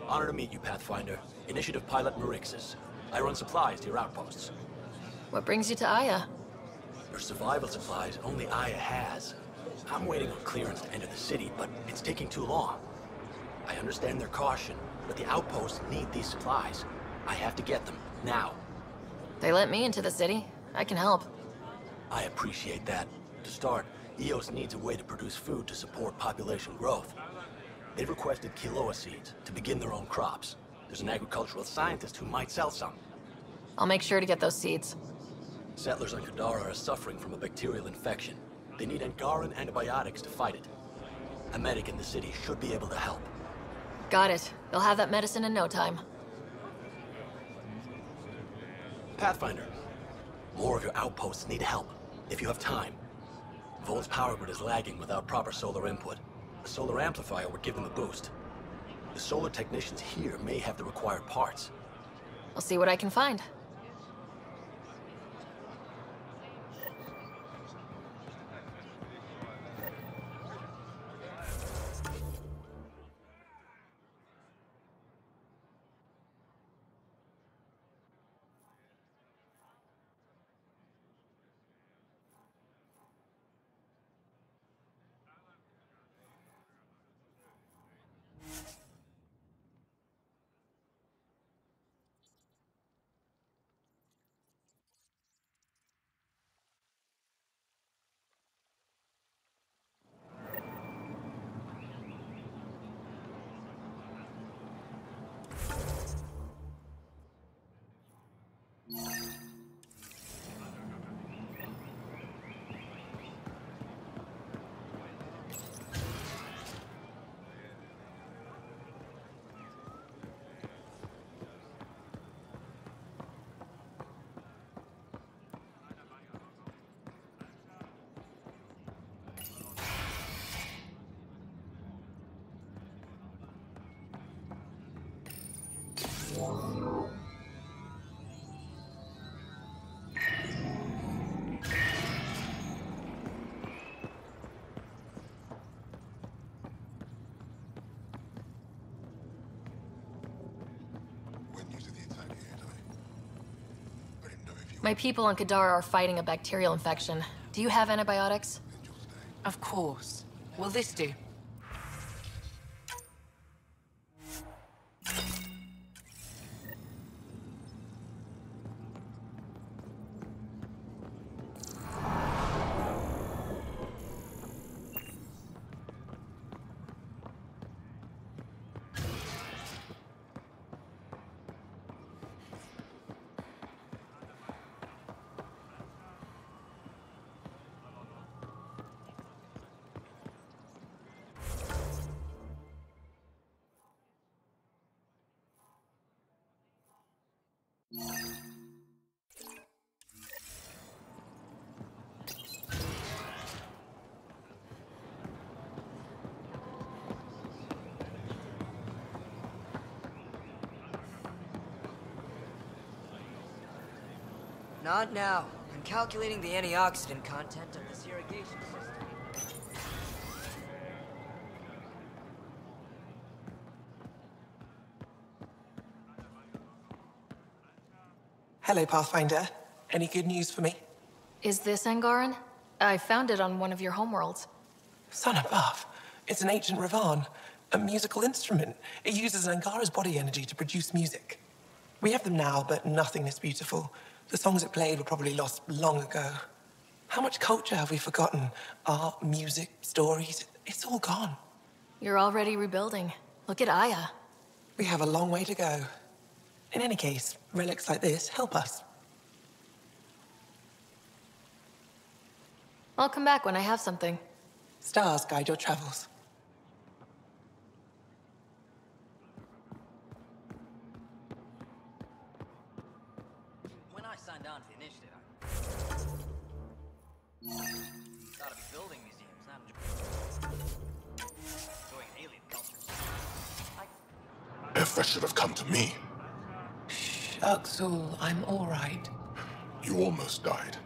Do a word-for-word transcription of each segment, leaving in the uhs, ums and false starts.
Honor to meet you, Pathfinder. Initiative Pilot Marixus. I run supplies to your outposts. What brings you to Aya? Your survival supplies only Aya has. I'm waiting on clearance to enter the city, but it's taking too long. I understand their caution, but the outposts need these supplies. I have to get them, now. They let me into the city. I can help. I appreciate that. To start, E O S needs a way to produce food to support population growth. They've requested Kiloa seeds to begin their own crops. There's an agricultural scientist who might sell some. I'll make sure to get those seeds. Settlers on Kadara are suffering from a bacterial infection. They need Angaran antibiotics to fight it. A medic in the city should be able to help. Got it. They'll have that medicine in no time. Pathfinder, more of your outposts need help, if you have time. Vol's power grid is lagging without proper solar input. A solar amplifier would give them a boost. The solar technicians here may have the required parts. I'll see what I can find. My people on Kadara are fighting a bacterial infection. Do you have antibiotics? Of course. Will this do? Not now. I'm calculating the antioxidant content of this irrigation system. Hello, Pathfinder. Any good news for me? Is this Angaran? I found it on one of your homeworlds. Son above. It's an ancient Ravan. A musical instrument. It uses Angara's body energy to produce music. We have them now, but nothing is beautiful. The songs it played were probably lost long ago. How much culture have we forgotten? Art, music, stories, it's all gone. You're already rebuilding. Look at Aya. We have a long way to go. In any case, relics like this help us. I'll come back when I have something. Stars guide your travels. When I signed on to the initiative, I thought I'd be building museums, not enjoying alien culture. I... If that should have come to me. Shh, Uxul, I'm all right. You almost died.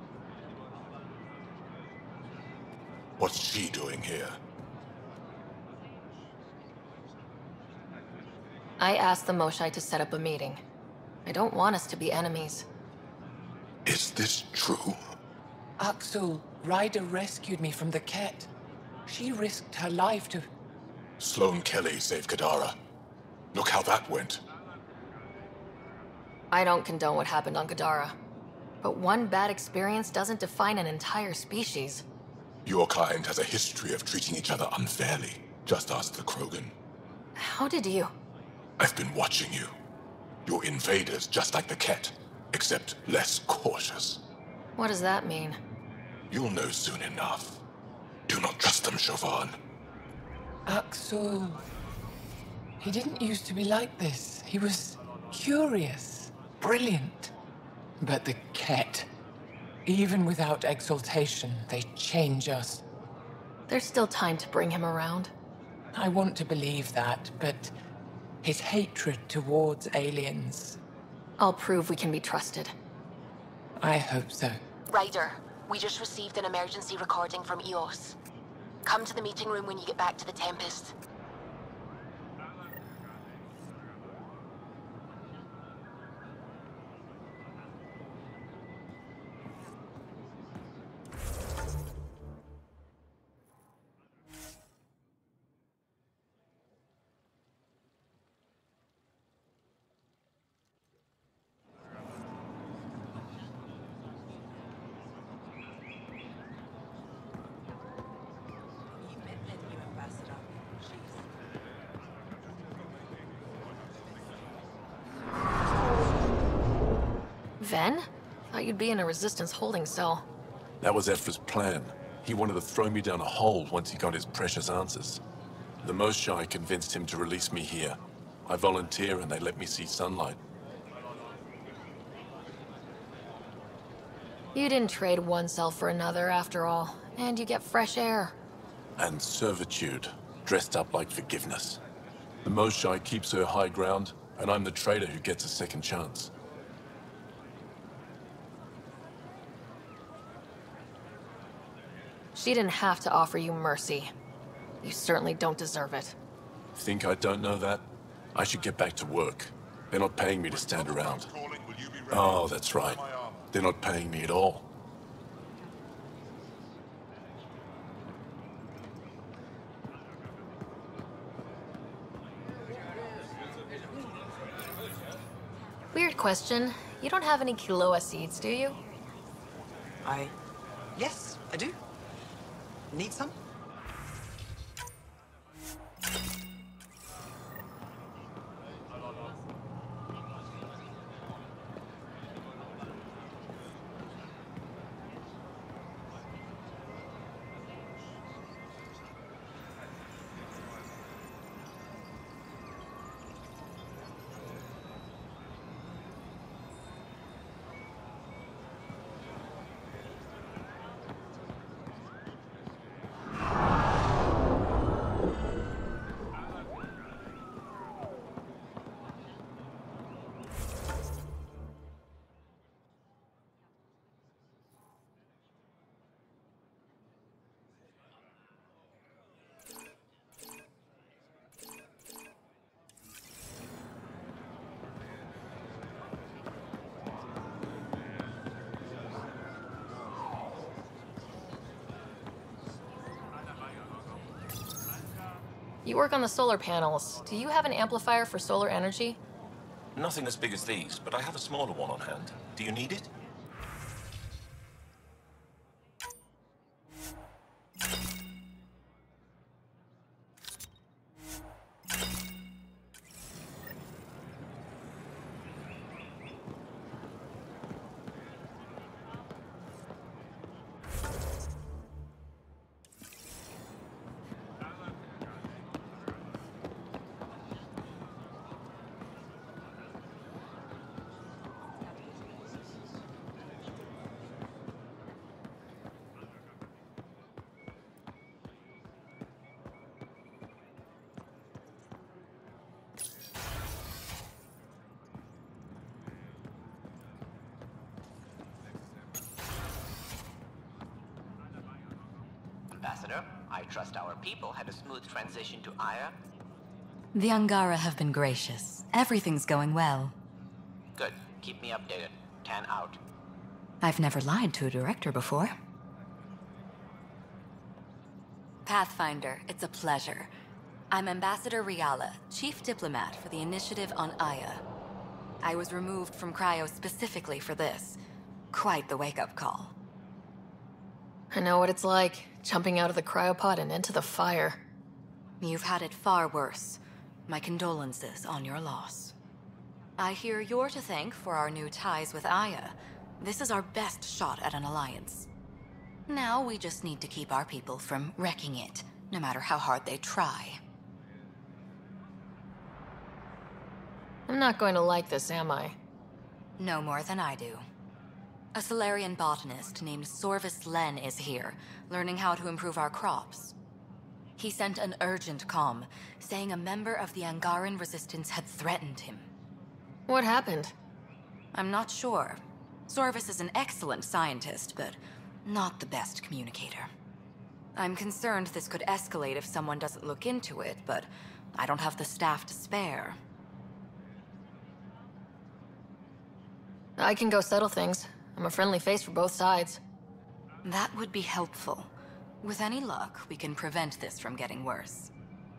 What's she doing here? I asked the Moshai to set up a meeting. I don't want us to be enemies. Is this true? Axel, Ryder rescued me from the Ket. She risked her life to... Sloane Kelly saved Kadara. Look how that went. I don't condone what happened on Gadara. But one bad experience doesn't define an entire species. Your kind has a history of treating each other unfairly. Just ask the Krogan. How did you? I've been watching you. You're invaders just like the Ket, except less cautious. What does that mean? You'll know soon enough. Do not trust them, Chauvin. Axel... He didn't used to be like this. He was curious, brilliant. But the Ket, even without exaltation, they change us. There's still time to bring him around. I want to believe that, but his hatred towards aliens... I'll prove we can be trusted. I hope so. Ryder, we just received an emergency recording from E O S. Come to the meeting room when you get back to the Tempest. Ven? Thought you'd be in a Resistance holding cell. That was Ephra's plan. He wanted to throw me down a hole once he got his precious answers. The Moshai convinced him to release me here. I volunteer and they let me see sunlight. You didn't trade one cell for another, after all. And you get fresh air. And servitude, dressed up like forgiveness. The Moshai keeps her high ground, and I'm the traitor who gets a second chance. She didn't have to offer you mercy. You certainly don't deserve it. Think I don't know that? I should get back to work. They're not paying me to stand around. Oh, that's right. They're not paying me at all. Weird question. You don't have any Kiloa seeds, do you? I... Yes, I do. Need some? You work on the solar panels. Do you have an amplifier for solar energy? Nothing as big as these, but I have a smaller one on hand. Do you need it? Ambassador, I trust our people had a smooth transition to Aya. The Angara have been gracious. Everything's going well. Good. Keep me updated. Tan out. I've never lied to a director before. Pathfinder, it's a pleasure. I'm Ambassador Riala, Chief Diplomat for the Initiative on Aya. I was removed from Cryo specifically for this. Quite the wake-up call. I know what it's like, jumping out of the cryopod and into the fire. You've had it far worse. My condolences on your loss. I hear you're to thank for our new ties with Aya. This is our best shot at an alliance. Now we just need to keep our people from wrecking it, no matter how hard they try. I'm not going to like this, am I? No more than I do. A Solarian botanist named Sorvis Len is here, learning how to improve our crops. He sent an urgent comm, saying a member of the Angaran resistance had threatened him. What happened? I'm not sure. Sorvis is an excellent scientist, but not the best communicator. I'm concerned this could escalate if someone doesn't look into it, but I don't have the staff to spare. I can go settle things. I'm a friendly face for both sides. That would be helpful. With any luck, we can prevent this from getting worse.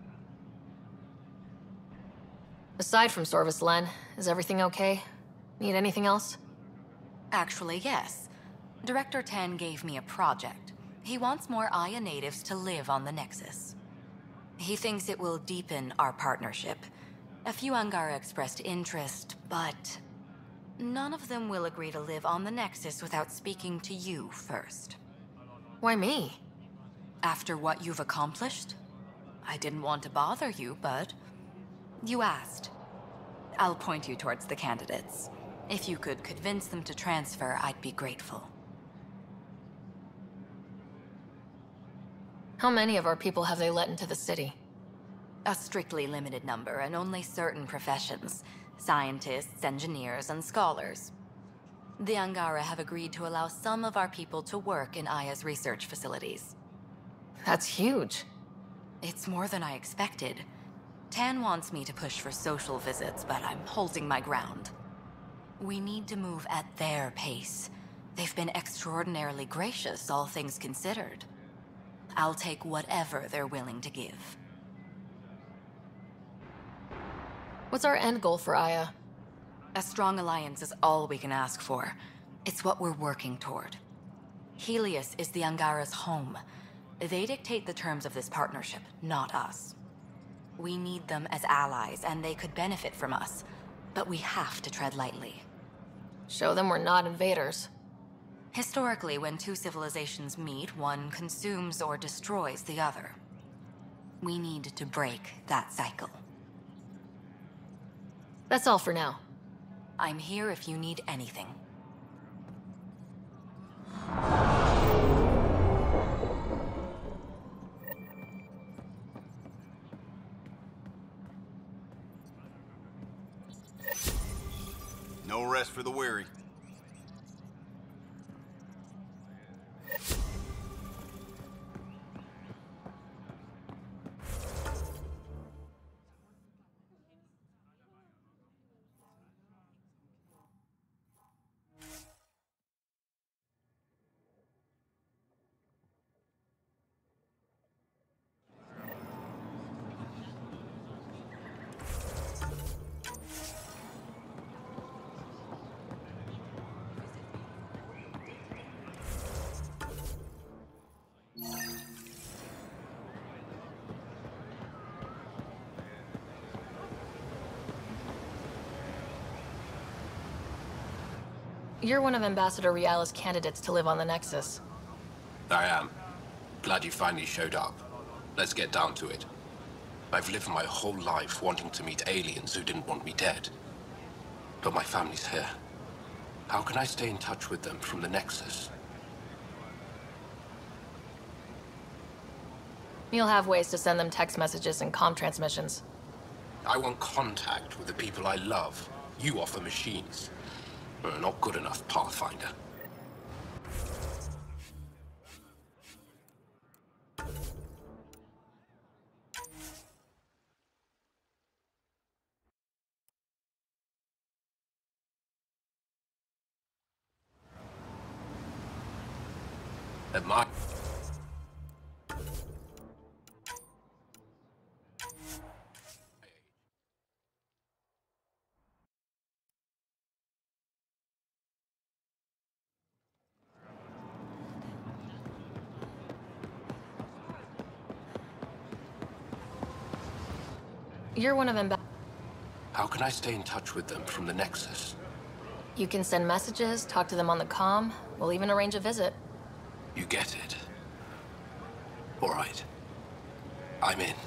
Aside from Sorvis Len, is everything okay? Need anything else? Actually, yes. Director Tan gave me a project. He wants more Aya natives to live on the Nexus. He thinks it will deepen our partnership. A few Angara expressed interest, but none of them will agree to live on the Nexus without speaking to you first. Why me? After what you've accomplished? I didn't want to bother you, but you asked. I'll point you towards the candidates. If you could convince them to transfer, I'd be grateful. How many of our people have they let into the city? A strictly limited number, and only certain professions. Scientists, engineers, and scholars. The Angara have agreed to allow some of our people to work in Aya's research facilities. That's huge. It's more than I expected. Tan wants me to push for social visits, but I'm holding my ground. We need to move at their pace. They've been extraordinarily gracious, all things considered. I'll take whatever they're willing to give. What's our end goal for Aya? A strong alliance is all we can ask for. It's what we're working toward. Helios is the Angara's home. They dictate the terms of this partnership, not us. We need them as allies, and they could benefit from us. But we have to tread lightly. Show them we're not invaders. Historically, when two civilizations meet, one consumes or destroys the other. We need to break that cycle. That's all for now. I'm here if you need anything. No rest for the weary. You're one of Ambassador Riala's candidates to live on the Nexus. I am. Glad you finally showed up. Let's get down to it. I've lived my whole life wanting to meet aliens who didn't want me dead. But my family's here. How can I stay in touch with them from the Nexus? You'll have ways to send them text messages and comm transmissions. I want contact with the people I love. You offer machines. Uh, not good enough, Pathfinder. At my... You're one of them. How can I stay in touch with them from the Nexus? You can send messages, talk to them on the comm. We'll even arrange a visit. You get it. All right. I'm in.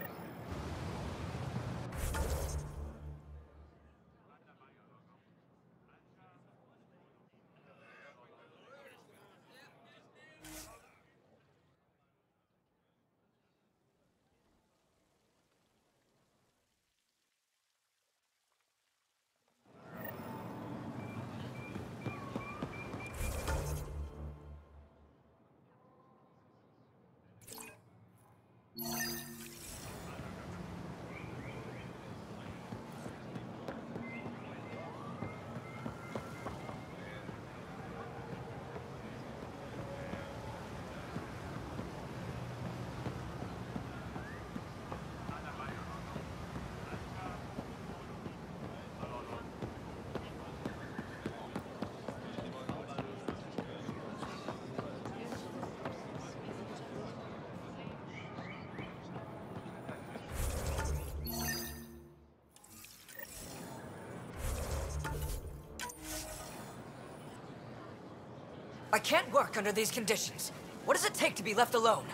I can't work under these conditions. What does it take to be left alone?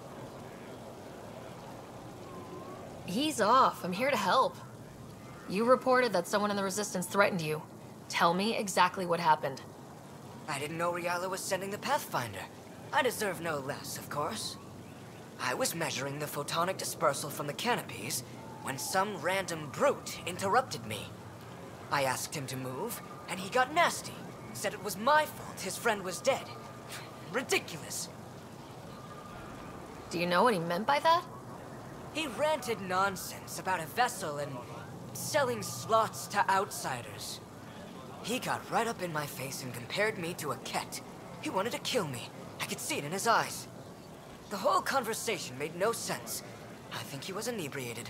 Ease off. I'm here to help. You reported that someone in the Resistance threatened you. Tell me exactly what happened. I didn't know Riala was sending the Pathfinder. I deserve no less, of course. I was measuring the photonic dispersal from the canopies when some random brute interrupted me. I asked him to move, and he got nasty. Said it was my fault his friend was dead. Ridiculous. Do you know what he meant by that? He ranted nonsense about a vessel and selling slots to outsiders. He got right up in my face and compared me to a cat. He wanted to kill me. I could see it in his eyes. The whole conversation made no sense. I think he was inebriated.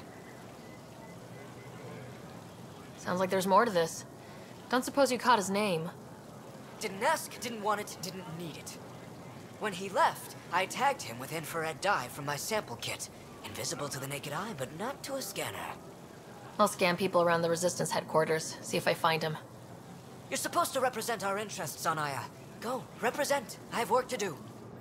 Sounds like there's more to this. Don't suppose you caught his name. Didn't ask, didn't want it, didn't need it. When he left, I tagged him with infrared dye from my sample kit. Invisible to the naked eye, but not to a scanner. I'll scan people around the Resistance headquarters, see if I find him. You're supposed to represent our interests on Aya. Go, represent. I have work to do.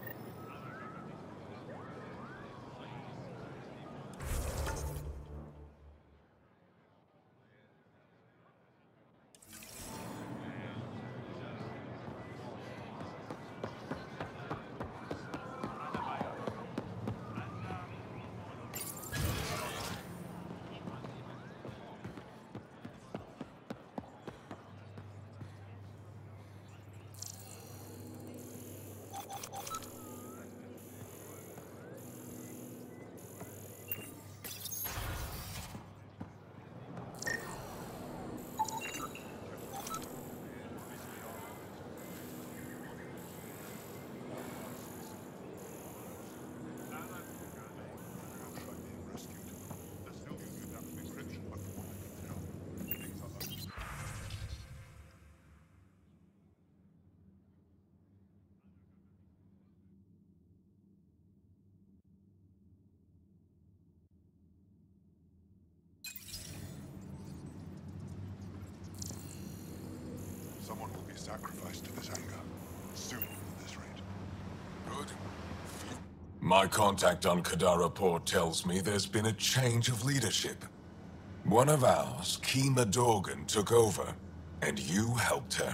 Someone will be sacrificed to this anger. Soon at this rate. Good. My contact on Kadara Port tells me there's been a change of leadership. One of ours, Kima Dorgan, took over, and you helped her.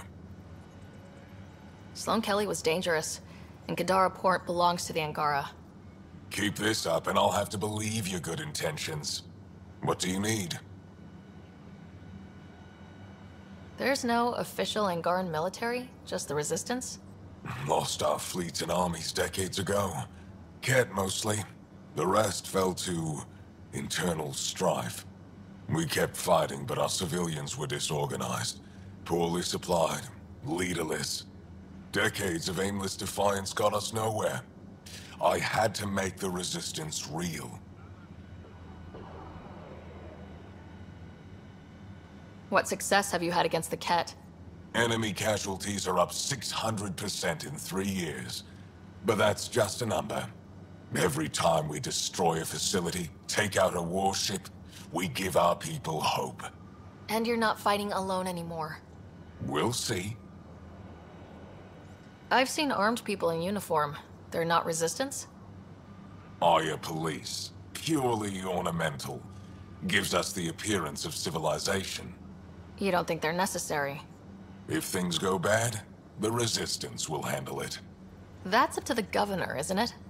Sloan Kelly was dangerous, and Kadara Port belongs to the Angara. Keep this up, and I'll have to believe your good intentions. What do you need? There's no official Angaran military, just the Resistance? Lost our fleets and armies decades ago. Ket mostly. The rest fell to internal strife. We kept fighting, but our civilians were disorganized, poorly supplied, leaderless. Decades of aimless defiance got us nowhere. I had to make the resistance real. What success have you had against the Ket? Enemy casualties are up six hundred percent in three years. But that's just a number. Every time we destroy a facility, take out a warship, we give our people hope. And you're not fighting alone anymore. We'll see. I've seen armed people in uniform. They're not resistance? Aya police. Purely ornamental. Gives us the appearance of civilization. You don't think they're necessary? If things go bad, the resistance will handle it. That's up to the governor, isn't it?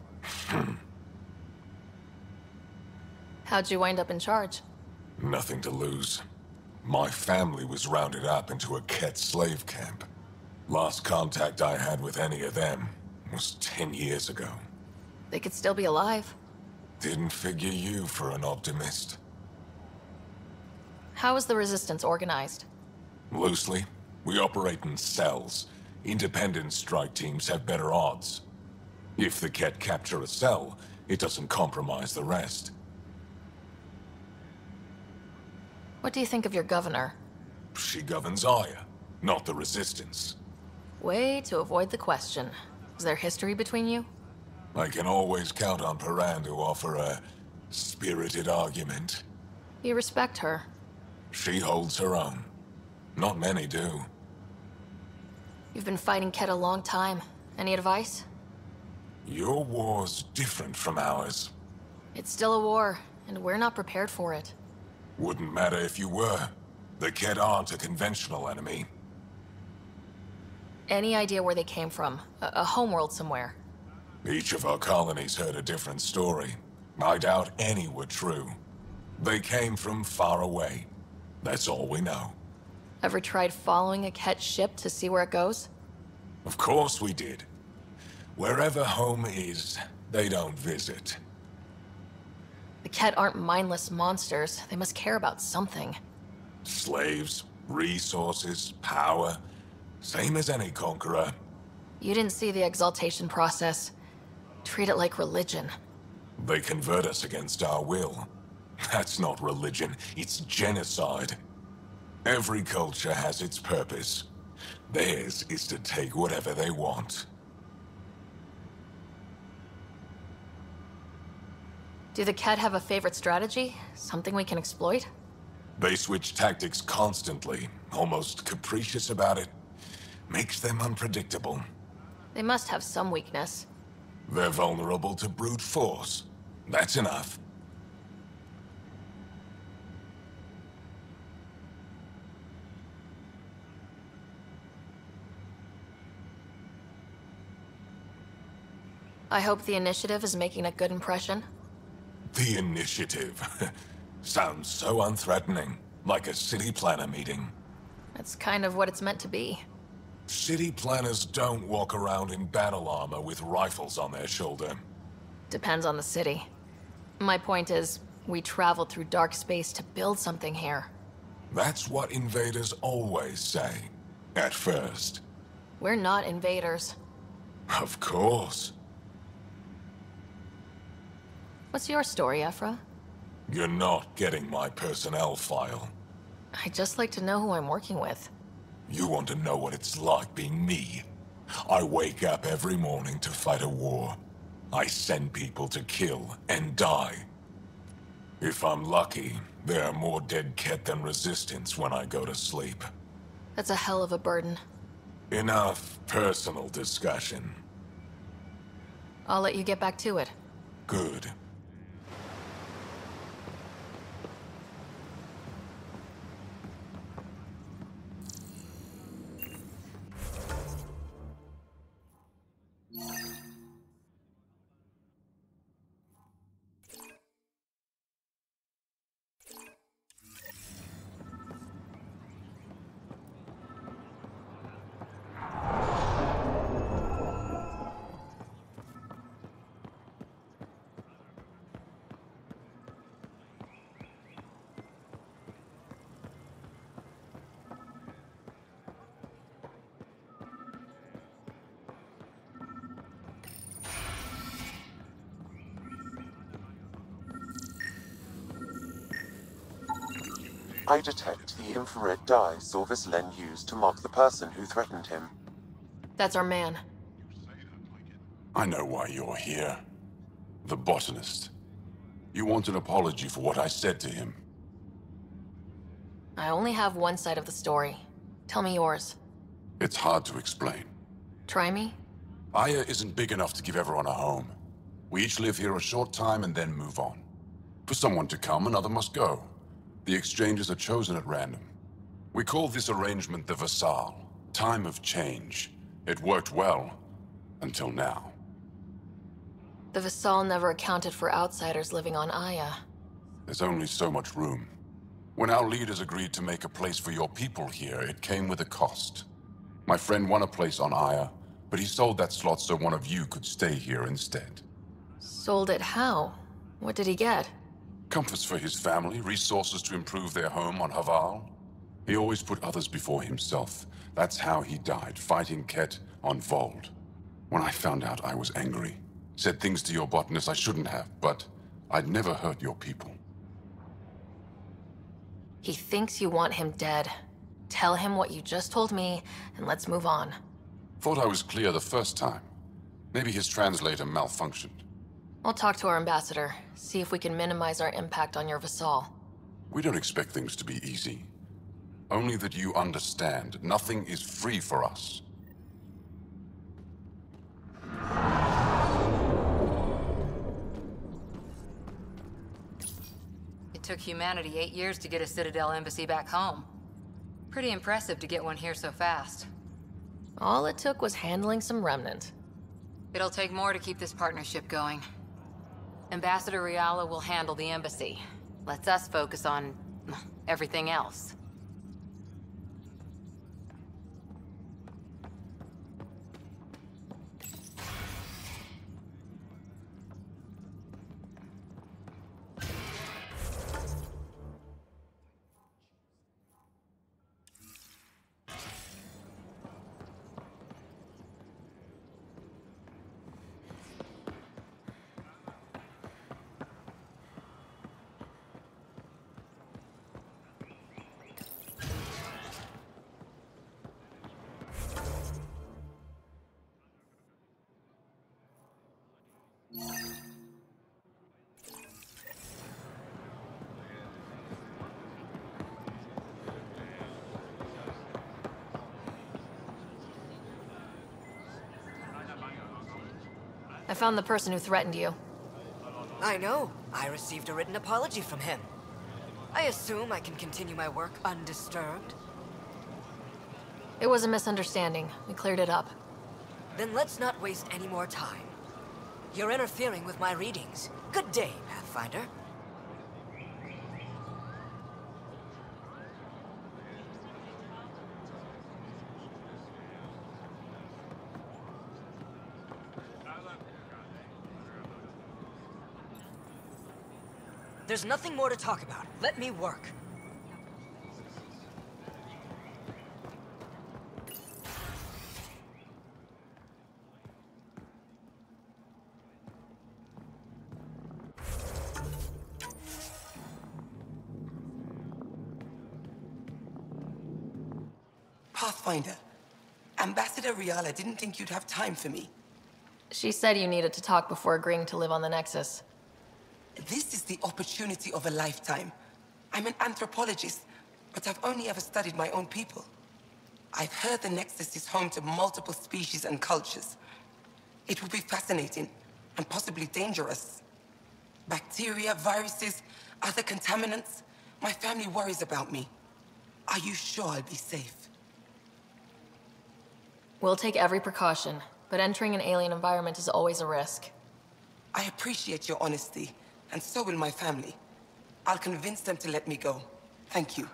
How'd you wind up in charge? Nothing to lose. My family was rounded up into a Ket slave camp. Last contact I had with any of them was ten years ago. They could still be alive. Didn't figure you for an optimist. How is the resistance organized? Loosely, we operate in cells. Independent strike teams have better odds. If the Ket capture a cell, it doesn't compromise the rest. What do you think of your governor? She governs Aya, not the resistance. Way to avoid the question. Is there history between you? I can always count on Paran to offer a spirited argument. You respect her. She holds her own. Not many do. You've been fighting Ket a long time. Any advice? Your war's different from ours. It's still a war, and we're not prepared for it. Wouldn't matter if you were. The Ket aren't a conventional enemy. Any idea where they came from? A, a homeworld somewhere? Each of our colonies heard a different story. I doubt any were true. They came from far away. That's all we know. Ever tried following a Ket ship to see where it goes? Of course we did. Wherever home is, they don't visit. The Ket aren't mindless monsters. They must care about something. Slaves, resources, power. Same as any conqueror. You didn't see the exaltation process. Treat it like religion. They convert us against our will. That's not religion, it's genocide. Every culture has its purpose. Theirs is to take whatever they want. Do the Ket have a favorite strategy? Something we can exploit? They switch tactics constantly, almost capricious about it. Makes them unpredictable. They must have some weakness. They're vulnerable to brute force. That's enough. I hope the initiative is making a good impression. The initiative. Sounds so unthreatening, like a city planner meeting. That's kind of what it's meant to be. City planners don't walk around in battle armor with rifles on their shoulder. Depends on the city. My point is, we traveled through dark space to build something here. That's what invaders always say. At first. We're not invaders. Of course. What's your story, Ephra? You're not getting my personnel file. I'd just like to know who I'm working with. You want to know what it's like being me? I wake up every morning to fight a war. I send people to kill and die. If I'm lucky, there are more dead Ket than resistance when I go to sleep. That's a hell of a burden. Enough personal discussion. I'll let you get back to it. Good. I detect the infrared dye Silvis Len used to mark the person who threatened him. That's our man. I know why you're here. The botanist. You want an apology for what I said to him. I only have one side of the story. Tell me yours. It's hard to explain. Try me? Aya isn't big enough to give everyone a home. We each live here a short time and then move on. For someone to come, another must go. The exchanges are chosen at random. We call this arrangement the Vassal. Time of change. It worked well. Until now. The Vassal never accounted for outsiders living on Aya. There's only so much room. When our leaders agreed to make a place for your people here, it came with a cost. My friend won a place on Aya, but he sold that slot so one of you could stay here instead. Sold it how? What did he get? Comforts for his family, resources to improve their home on Haval. He always put others before himself. That's how he died, fighting Ket on Vold. When I found out, I was angry. Said things to your botanist I shouldn't have, but I'd never hurt your people. He thinks you want him dead. Tell him what you just told me, and let's move on. Thought I was clear the first time. Maybe his translator malfunctioned. I'll talk to our ambassador, see if we can minimize our impact on your Vassal. We don't expect things to be easy. Only that you understand, nothing is free for us. It took humanity eight years to get a Citadel embassy back home. Pretty impressive to get one here so fast. All it took was handling some remnant. It'll take more to keep this partnership going. Ambassador Riala will handle the embassy. Lets us focus on everything else. I found the person who threatened you. I know. I received a written apology from him. I assume I can continue my work undisturbed? It was a misunderstanding. We cleared it up. Then let's not waste any more time. You're interfering with my readings. Good day, Pathfinder. There's nothing more to talk about. Let me work. Pathfinder, Ambassador Riala didn't think you'd have time for me. She said you needed to talk before agreeing to live on the Nexus. This is the opportunity of a lifetime. I'm an anthropologist, but I've only ever studied my own people. I've heard the Nexus is home to multiple species and cultures. It will be fascinating and possibly dangerous. Bacteria, viruses, other contaminants. My family worries about me. Are you sure I'll be safe? We'll take every precaution, but entering an alien environment is always a risk. I appreciate your honesty, and so will my family. I'll convince them to let me go. Thank you.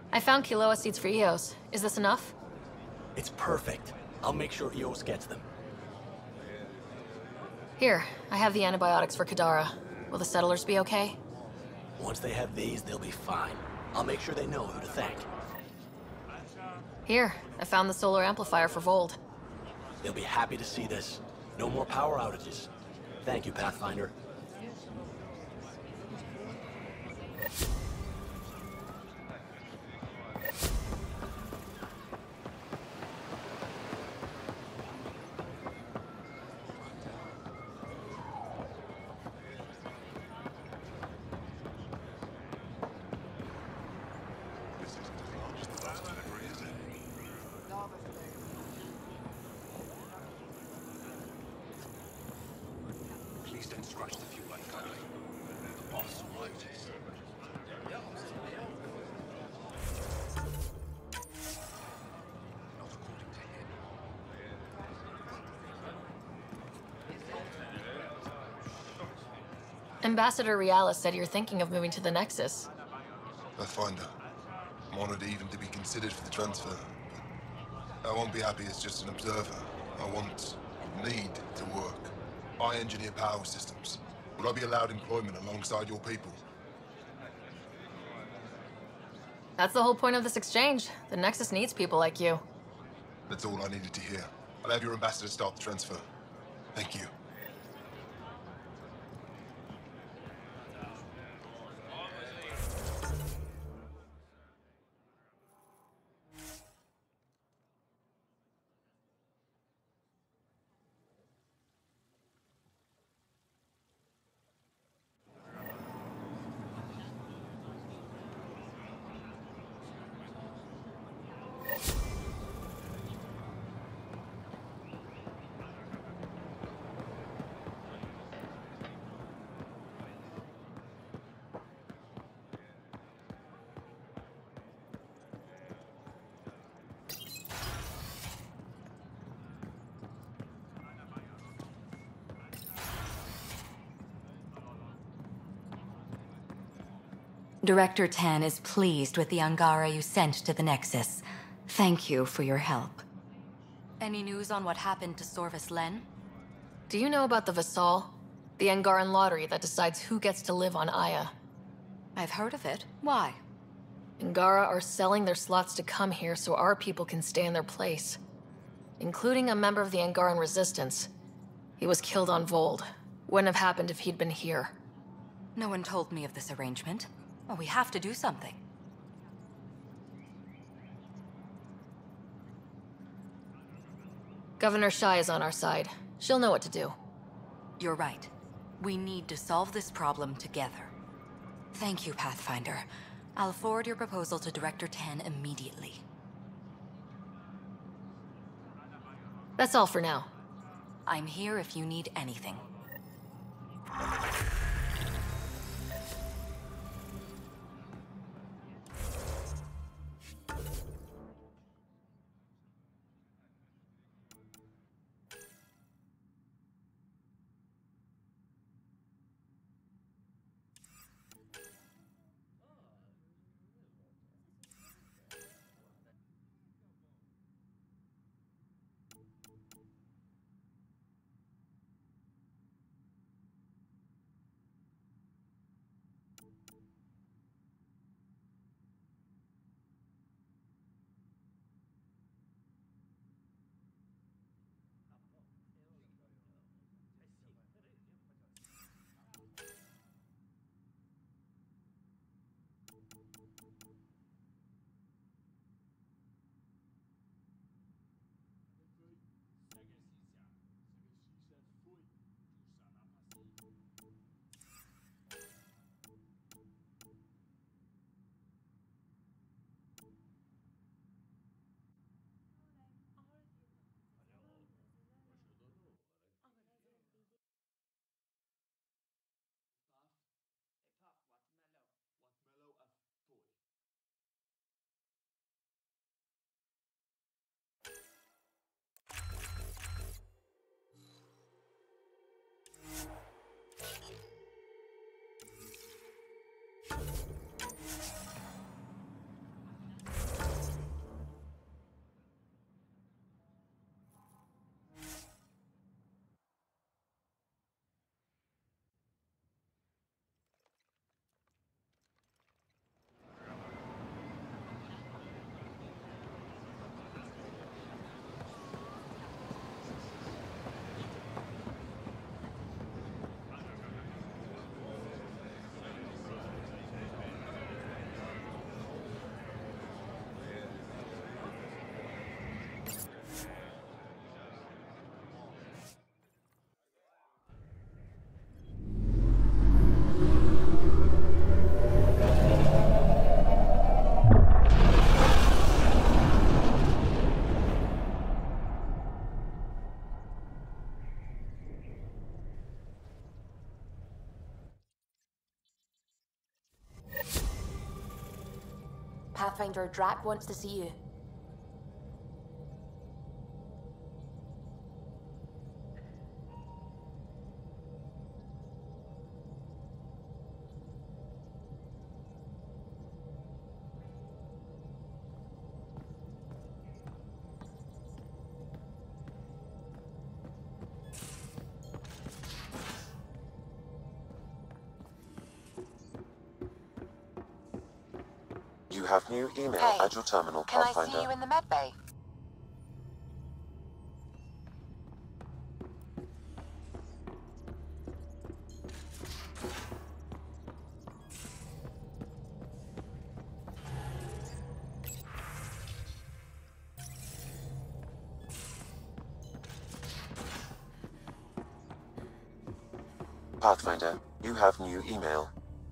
I found Kiloa seeds for Eos. Is this enough? It's perfect. I'll make sure Eos gets them. Here, I have the antibiotics for Kadara. Will the settlers be okay? Once they have these, they'll be fine. I'll make sure they know who to thank. Here, I found the solar amplifier for Vold. They'll be happy to see this. No more power outages. Thank you, Pathfinder. Please don't scratch the fuel line, kindly. The boss will notice. Not according to him. Ambassador Realis said you're thinking of moving to the Nexus. Pathfinder. I'm honored even to be considered for the transfer. But I won't be happy as just an observer. I want, need to work. I engineer power systems. Would I be allowed employment alongside your people? That's the whole point of this exchange. The Nexus needs people like you. That's all I needed to hear. I'll have your ambassador start the transfer. Thank you. Director Tan is pleased with the Angara you sent to the Nexus. Thank you for your help. Any news on what happened to Sorvis Len? Do you know about the Vassal? The Angaran lottery that decides who gets to live on Aya. I've heard of it. Why? Angara are selling their slots to come here so our people can stay in their place. Including a member of the Angaran resistance. He was killed on Vold. Wouldn't have happened if he'd been here. No one told me of this arrangement. Well, we have to do something. Governor Shai is on our side. She'll know what to do. You're right. We need to solve this problem together. Thank you, Pathfinder. I'll forward your proposal to Director Tan immediately. That's all for now. I'm here if you need anything. Pathfinder Drac wants to see you. You have new email Hey, at your terminal, can I Pathfinder. see you in the med bay? Pathfinder, you have new email.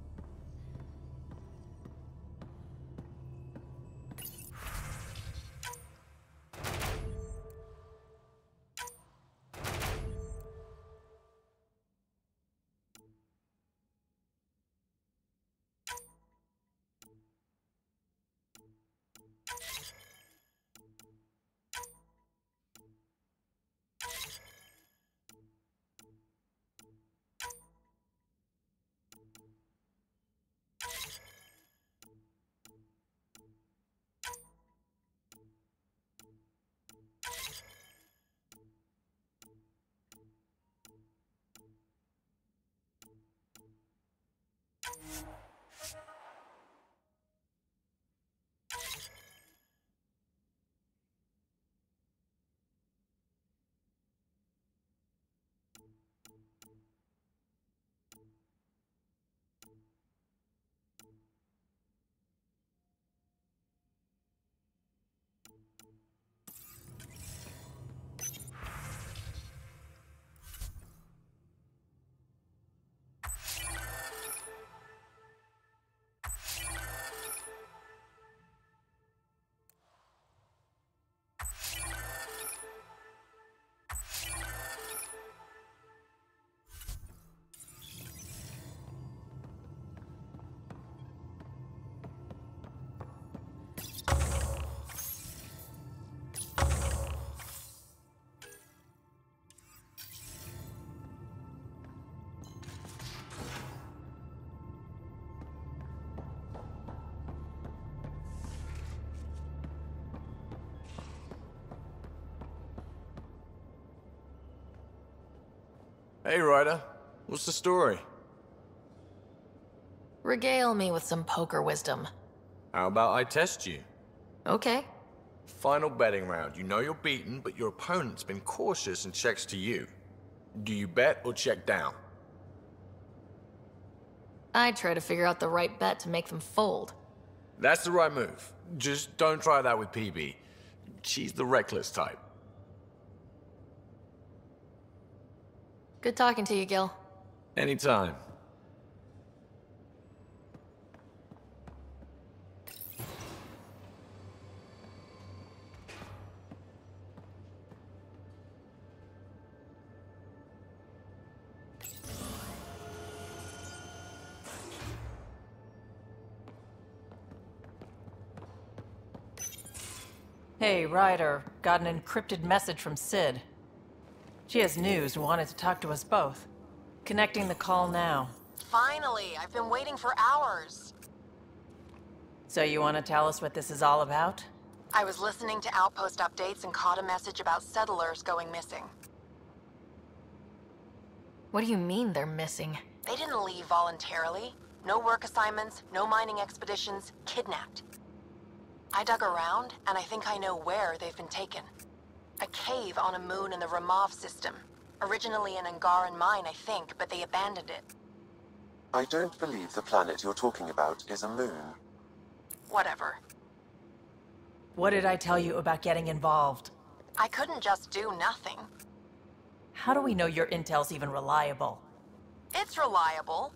Hey, Ryder. What's the story? Regale me with some poker wisdom. How about I test you? Okay. Final betting round. You know you're beaten, but your opponent's been cautious and checks to you. Do you bet or check down? I try to figure out the right bet to make them fold. That's the right move. Just don't try that with P B. She's the reckless type. Good talking to you, Gil. Anytime. Hey, Ryder. Got an encrypted message from Sid. She has news and wanted to talk to us both. Connecting the call now. Finally, I've been waiting for hours. So you want to tell us what this is all about? I was listening to Outpost updates and caught a message about settlers going missing. What do you mean they're missing? They didn't leave voluntarily. No work assignments, no mining expeditions, kidnapped. I dug around, and I think I know where they've been taken. A cave on a moon in the Ramov system. Originally an Angaran mine, I think, but they abandoned it. I don't believe the planet you're talking about is a moon. Whatever. What did I tell you about getting involved? I couldn't just do nothing. How do we know your intel's even reliable? It's reliable.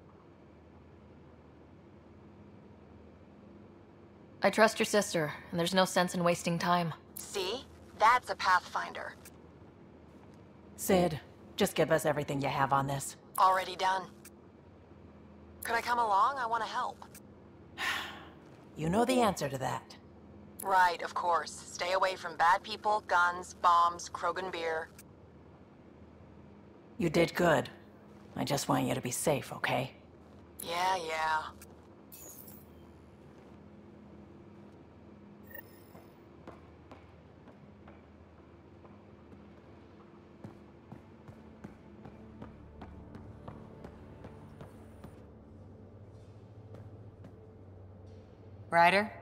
I trust your sister, and there's no sense in wasting time. See? That's a Pathfinder. Sid, just give us everything you have on this. Already done. Could I come along? I want to help. You know the answer to that. Right, of course. Stay away from bad people, guns, bombs, Krogan beer. You did good. I just want you to be safe, okay? Yeah, yeah. Ryder?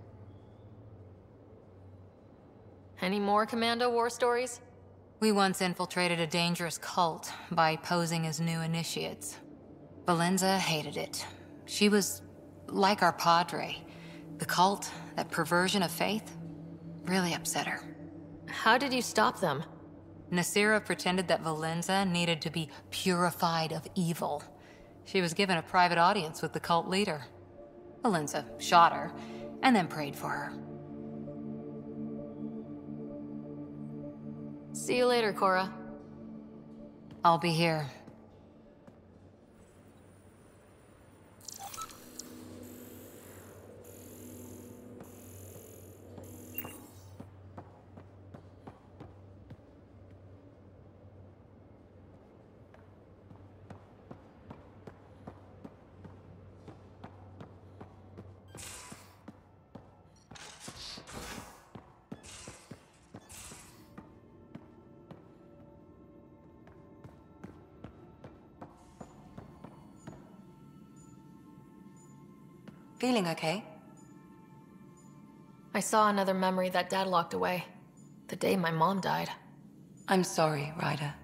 Any more Commando war stories? We once infiltrated a dangerous cult by posing as new initiates. Valenza hated it. She was like our padre. The cult, that perversion of faith, really upset her. How did you stop them? Nasira pretended that Valenza needed to be purified of evil. She was given a private audience with the cult leader. Valenza shot her, and then prayed for her. See you later, Cora. I'll be here. Feeling okay? I saw another memory that Dad locked away. The day my mom died. I'm sorry, Ryder.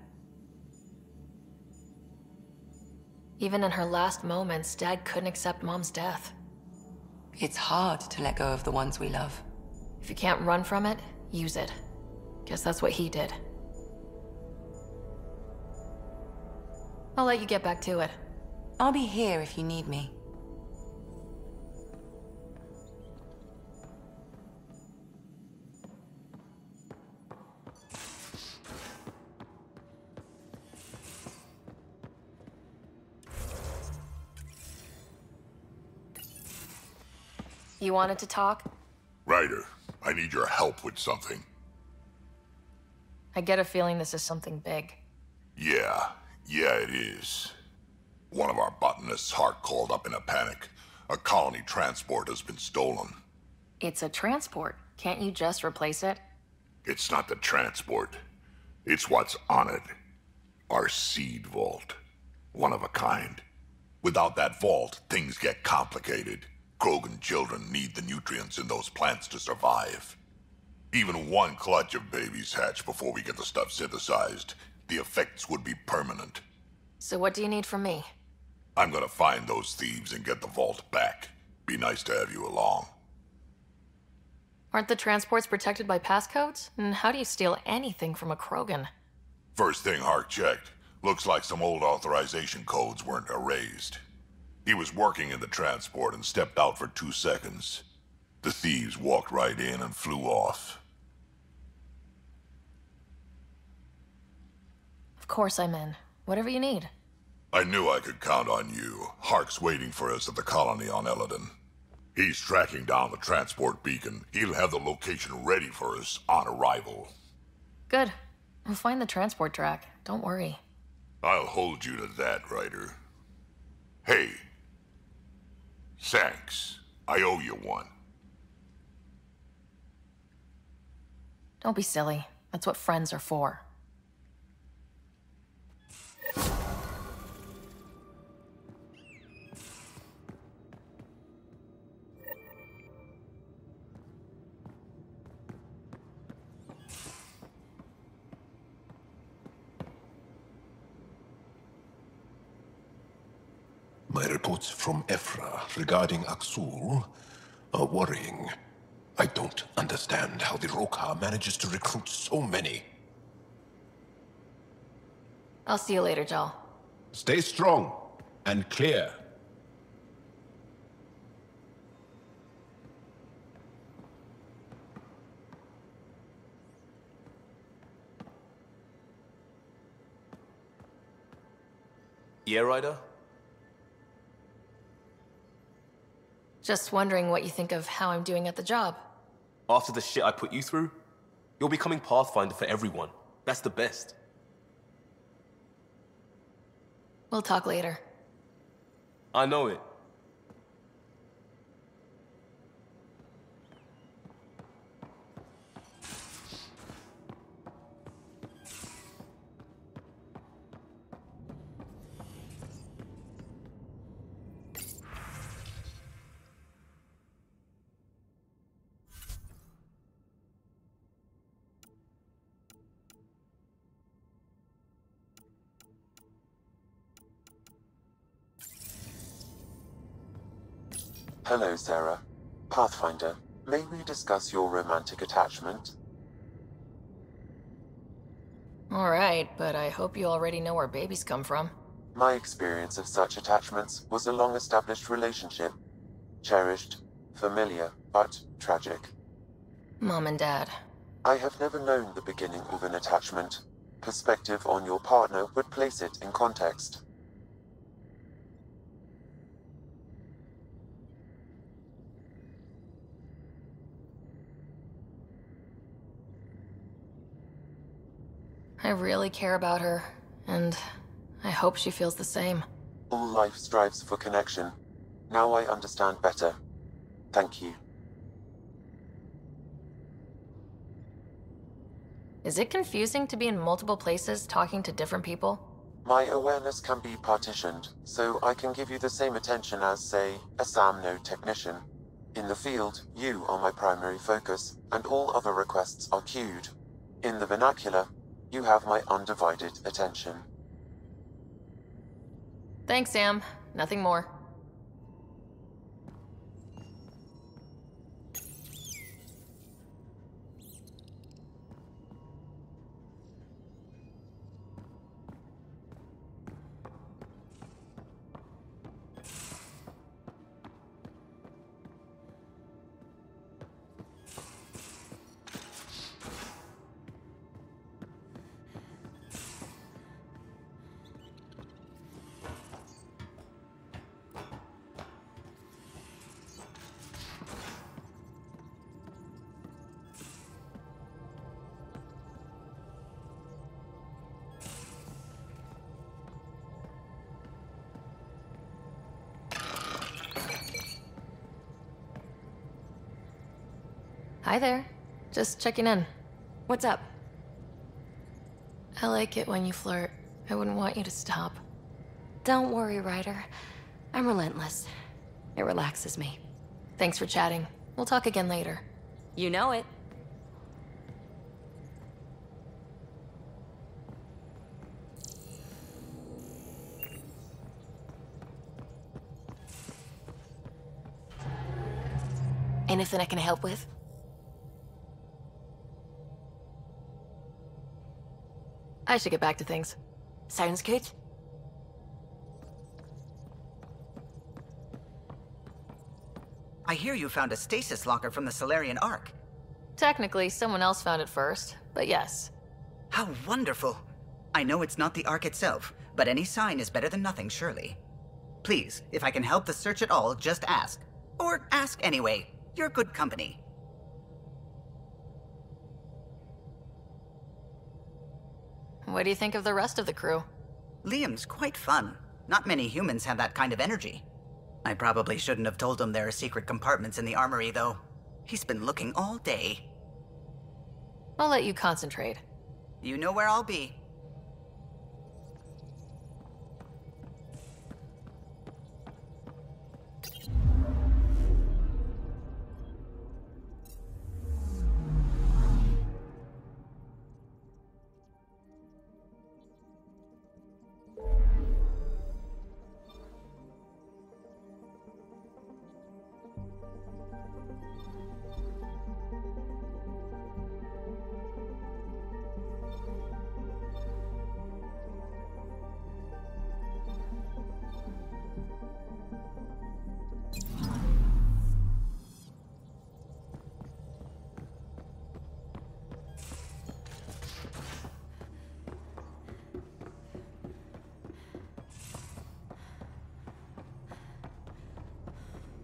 Even in her last moments, Dad couldn't accept Mom's death. It's hard to let go of the ones we love. If you can't run from it, use it. Guess that's what he did. I'll let you get back to it. I'll be here if you need me. You wanted to talk? Ryder, I need your help with something. I get a feeling this is something big. Yeah, yeah it is. One of our botanists' heart called up in a panic. A colony transport has been stolen. It's a transport. Can't you just replace it? It's not the transport. It's what's on it. Our seed vault. One of a kind. Without that vault, things get complicated. Krogan children need the nutrients in those plants to survive. Even one clutch of babies hatch before we get the stuff synthesized. The effects would be permanent. So what do you need from me? I'm gonna find those thieves and get the vault back. Be nice to have you along. Aren't the transports protected by passcodes? And how do you steal anything from a Krogan? First thing Hark checked. Looks like some old authorization codes weren't erased. He was working in the transport and stepped out for two seconds. The thieves walked right in and flew off. Of course I'm in. Whatever you need. I knew I could count on you. Hark's waiting for us at the colony on Eladon. He's tracking down the transport beacon. He'll have the location ready for us on arrival. Good. We'll find the transport track. Don't worry. I'll hold you to that, Ryder. Hey. Thanks. I owe you one. Don't be silly. That's what friends are for. My reports from Ephra regarding Aksul are worrying. I don't understand how the Rokha manages to recruit so many. I'll see you later, Jal. Stay strong and clear. Yeah, Ryder? Just wondering what you think of how I'm doing at the job. After the shit I put you through, you're becoming Pathfinder for everyone. That's the best. We'll talk later. I know it. Hello, Sarah. Pathfinder, may we discuss your romantic attachment? Alright, but I hope you already know where babies come from. My experience of such attachments was a long-established relationship. Cherished, familiar, but tragic. Mom and Dad. I have never known the beginning of an attachment. Perspective on your partner would place it in context. I really care about her, and I hope she feels the same. All life strives for connection. Now I understand better. Thank you. Is it confusing to be in multiple places talking to different people? My awareness can be partitioned, so I can give you the same attention as, say, a SAM node technician. In the field, you are my primary focus, and all other requests are queued. In the vernacular, you have my undivided attention. Thanks, Sam. Nothing more. Hi there. Just checking in. What's up? I like it when you flirt. I wouldn't want you to stop. Don't worry, Ryder. I'm relentless. It relaxes me. Thanks for chatting. We'll talk again later. You know it. Anything I can help with? I should get back to things. Sounds good. I hear you found a stasis locker from the Solarian Ark. Technically, someone else found it first, but yes. How wonderful. I know it's not the Ark itself, but any sign is better than nothing, surely. Please, if I can help the search at all, just ask. Or ask anyway. You're good company. What do you think of the rest of the crew? Liam's quite fun. Not many humans have that kind of energy. I probably shouldn't have told him there are secret compartments in the armory, though. He's been looking all day. I'll let you concentrate. You know where I'll be.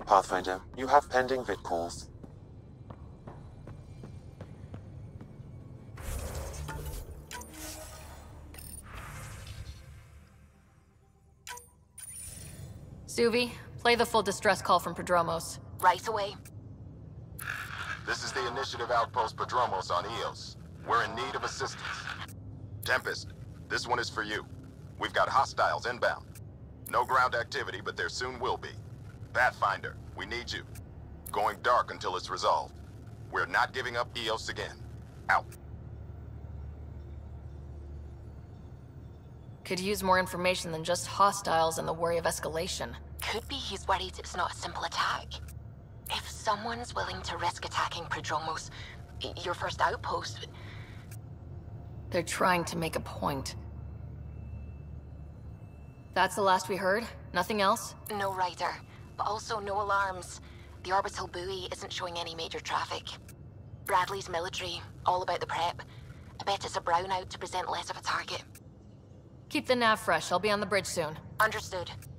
Pathfinder, you have pending vid calls. Suvi, play the full distress call from Prodromos. Right away. This is the Initiative Outpost Prodromos on Eos. We're in need of assistance. Tempest, this one is for you. We've got hostiles inbound. No ground activity, but there soon will be. Pathfinder, we need you. Going dark until it's resolved. We're not giving up Eos again. Out. Could use more information than just hostiles and the worry of escalation. Could be he's worried it's not a simple attack. If someone's willing to risk attacking Prodromos, your first outpost... They're trying to make a point. That's the last we heard? Nothing else? No Ryder, but also no alarms. The orbital buoy isn't showing any major traffic. Bradley's military, all about the prep. I bet it's a brownout to present less of a target. Keep the nav fresh. I'll be on the bridge soon. Understood.